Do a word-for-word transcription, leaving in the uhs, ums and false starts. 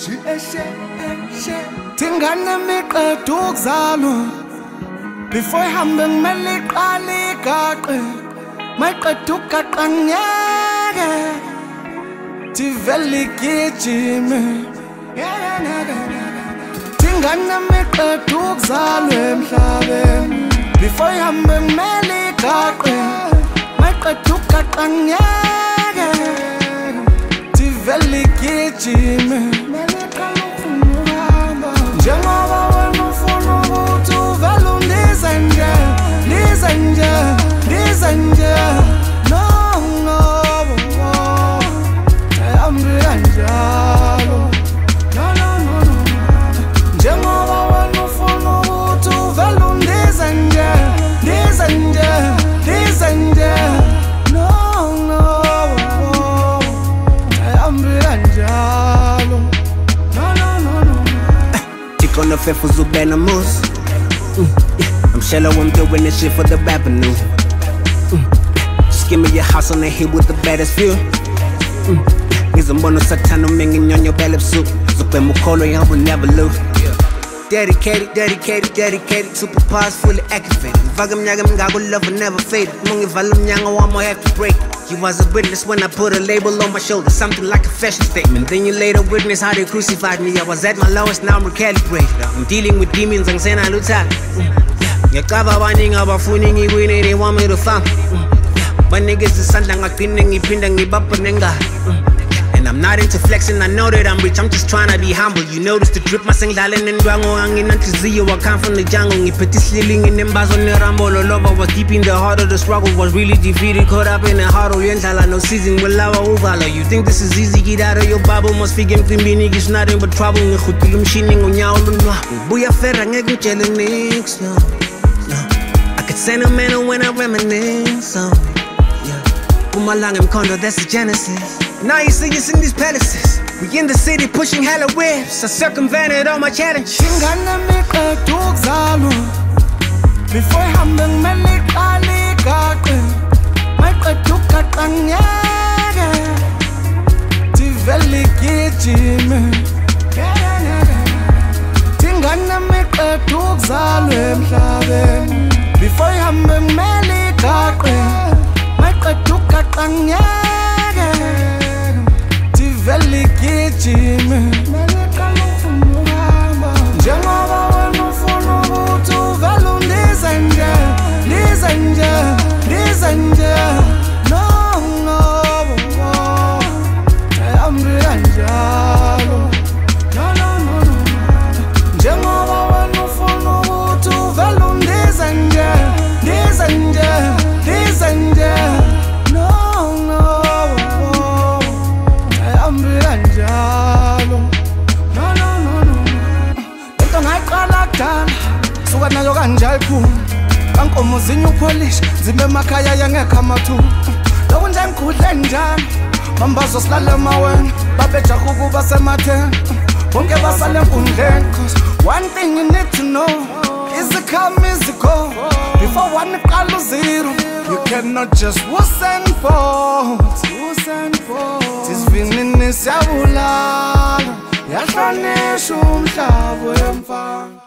Tingana miqeda ukuzalwa before ihambe kumele iqale igaqe mayiqeda ukugaqa ngeke tivele igijime Tingana miqeda ukuzalwa emhlabeni before ihambe kumele igaqe mayiqeda ukugaqa ngeke tivele igijime Njengoba wena ufuna ukuthi uvele undize nje, ndize nje, ndize nje No, no, no Ayihambi kanjalo No, no, no, no Njengoba wena ufuna ukuthi uvele undize nje, ndize nje, ndize nje No, no, no Ayihambi kanjalo On the fifth was Ubena Moose. Mm, yeah. I'm shallow, I'm doing this shit for the revenue. Mm, yeah. Just give me your house on the hill with the baddest view. Mm, yeah. Is a mono satano minging on your belly soup. Super Mukolo, I will never lose. Dedicated, dedicated, dedicated. Super powers fully activated. Vagam Yagam Gago love will never fade. Mungi Valum Yango, one more have to break. You was a witness when I put a label on my shoulder, something like a fashion statement. Then you later witness how they crucified me. I was at my lowest, now I'm recalibrated. I'm dealing with demons, I'm saying I look tired. Yakava winding up a fooling, you winning, they want me to farm. But niggas is something like pinning, you pinning, you bumping. And I'm not into flexing, I know that I'm rich, I'm just trying to be humble. You notice the drip, my sing darling and dwango, hanging on to Zio, I come from the jungle. You put this sliling in them bars on the rumble. All over was deep in the heart of the struggle, was really defeated, caught up in the heart of Yentala, no season will lava over. You think this is easy, get out of your bubble, must figure him niggas nothing but trouble. You could be machining on your own. Booyah ferra, nigga, jelly nicks, no. I could sentimental when I reminisce, so yeah. Put my lung in condo, that's the genesis. Now you see us in these palaces. We in the city pushing hella whips. I circumvented all my challenges. Tingana miqeda ukuzalwa before ihambe kumele iqale igaqe mayiqeda ukugaqa ngeke tivele igijime Tingana miqeda ukuzalwa emhlabeni before ihambe kumele igaqe mayiqeda ukugaqa ngeke Vele igijime Njengoba wena ufuna ukuthi uvele undize nje, ndize nje, ndize nje No, no, no Ayihambi kanjalo No, no, no, no Njengoba wena ufuna ukuthi uvele undize nje, ndize nje, ndize nje No, no Kanjalo No, no, no, no Lento ngayiqala kudala Suka nayo kanjalo iphuma Kankomo zinye upolish Zimbe emakhaya yangekho amathuba Lokhu nje ngikudle njalo Mambazo silale emaweni Babejaha ukuba sematheni Bonke basale enkundleni Cause one thing you need to know Is the come, is the go Before one iqala zero You cannot just wuss and fall Wuss and fall Tisvinini siyabulala Yahlonishwa umhlaba wemfana